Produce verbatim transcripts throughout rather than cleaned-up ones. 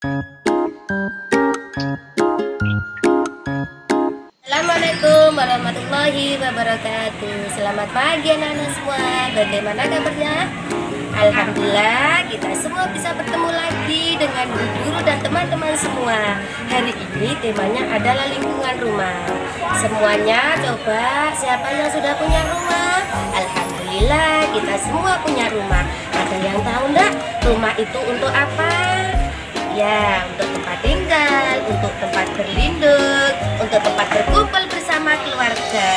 Assalamualaikum warahmatullahi wabarakatuh. Selamat pagi anak-anak semua. Bagaimana kabarnya? Alhamdulillah kita semua bisa bertemu lagi dengan Bu Guru dan teman-teman semua. Hari ini temanya adalah lingkungan rumah. Semuanya coba, siapa yang sudah punya rumah? Alhamdulillah kita semua punya rumah. Ada yang tahu enggak rumah itu untuk apa? Ya, untuk tempat tinggal, untuk tempat berlindung, untuk tempat berkumpul bersama keluarga,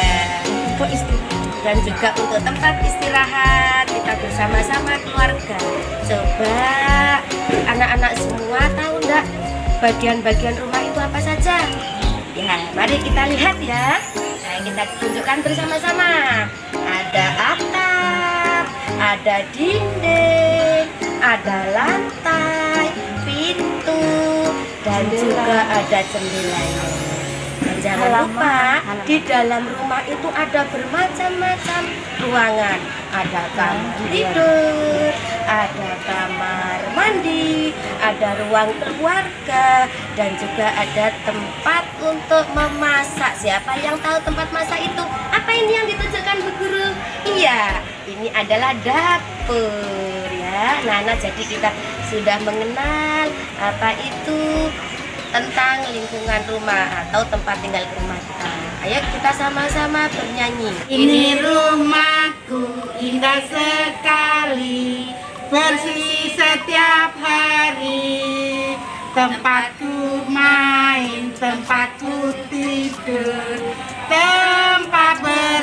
dan juga untuk tempat istirahat kita bersama-sama keluarga. Coba anak-anak semua tahu enggak bagian-bagian rumah itu apa saja? Ya, mari kita lihat ya. Nah, kita tunjukkan bersama-sama. Ada atap, ada dinding, ada lantai, pintu, dan juga ada jendelanya. Dan jangan lupa di dalam rumah itu ada bermacam-macam ruangan. Ada kamar tidur, ada kamar mandi, ada ruang keluarga, dan juga ada tempat untuk memasak. Siapa yang tahu tempat masak itu? Apa ini yang ditunjukkan Bu Guru? Iya, ini adalah dapur ya. Nah, nah jadi kita sudah mengenal apa itu tentang lingkungan rumah atau tempat tinggal rumah kita. Ayo kita sama-sama bernyanyi. Ini rumahku indah sekali, bersih setiap hari. Tempatku main, tempatku tidur, tempat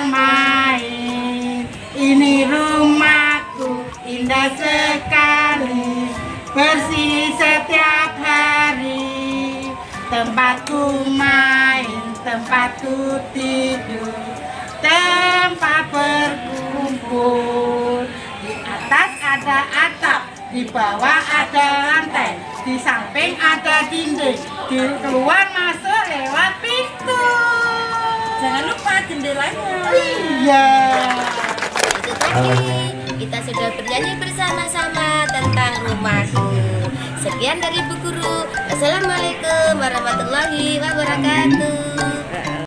bermain. Ini rumahku indah sekali, bersih setiap hari. Tempatku main, tempatku tidur, tempat berkumpul. Di atas ada atap, di bawah ada lantai, di samping ada dinding, di keluar masuk lewat pintu. Jangan lupa jendelanya. Iya. Itu tadi kita sudah bernyanyi bersama-sama tentang rumahku. Sekian dari Bu Guru. Assalamualaikum warahmatullahi wabarakatuh.